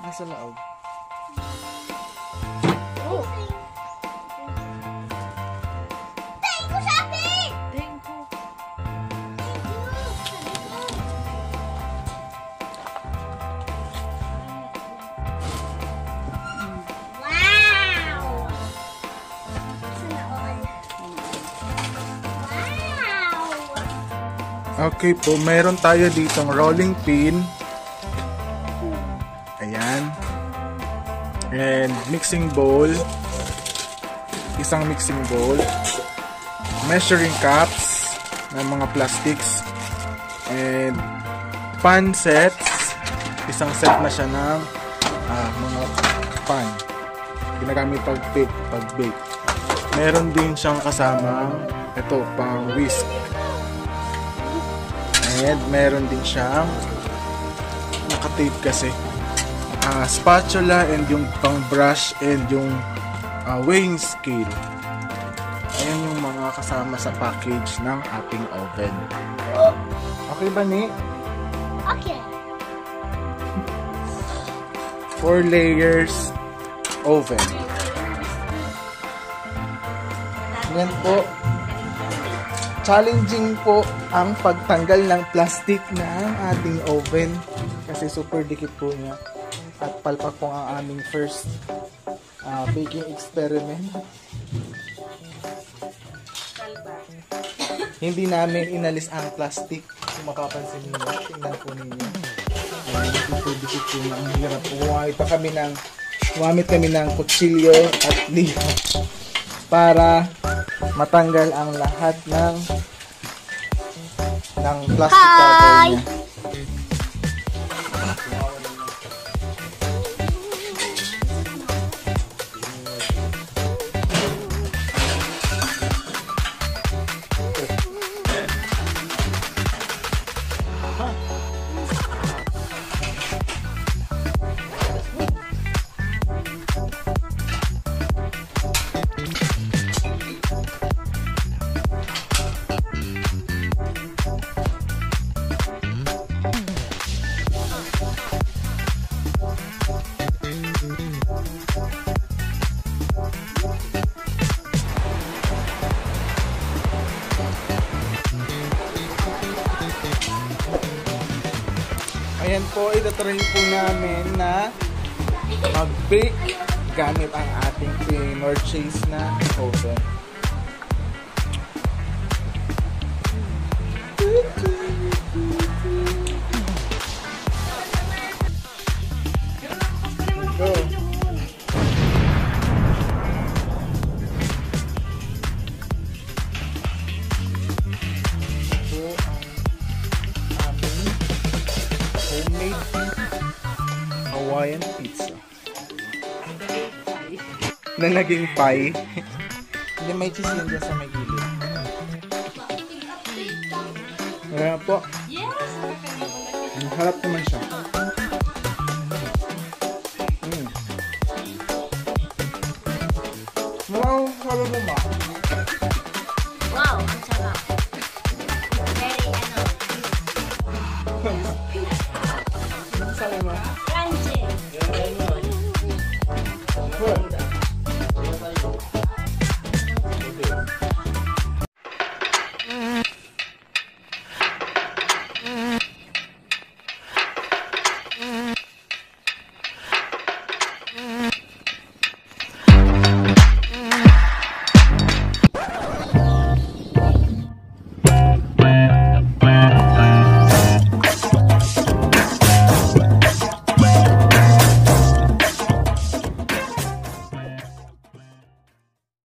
Nasa loob. Oh. Thank you, Shopee! Thank you. Wow! Sana all. Wow! Okay po, meron tayo ditong rolling pin. Ayan. And mixing bowl. Isang mixing bowl. Measuring cups ng mga plastics. And pan sets. Isang set na siya ng mga pan. Ginagamit pag-bake. Meron din siyang kasama ito, pang whisk. And meron din siyang naka-tape kasi spatula and yung pang brush and yung weighing scale. Ayan yung mga kasama sa package ng ating oven. Okay ba, ni? Okay. 4 layers oven. Yan po. Challenging po ang pagtanggal ng plastic ng ating oven kasi super dikit po niya. At palpak po ang aming first baking experiment. Hindi namin inalis ang plastic. Kung mapapansin niyo, tingnan po ninyo. Dikit po niya. Ang hirap po. Gumamit kami ng kutsilyo at liho para matanggal ang lahat ng plastic cover niya. Ayan po, itatry po namin na mag-bake gamit ang ating purchase na oven. Go! Homemade Hawaiian pizza na naging pie. Hindi, may cheese yan dyan sa may gilid. Ayan po. Harap naman siya. Wow, sabi mo ba? Wow, ang sarap. Very, Sabi mo? crunchy.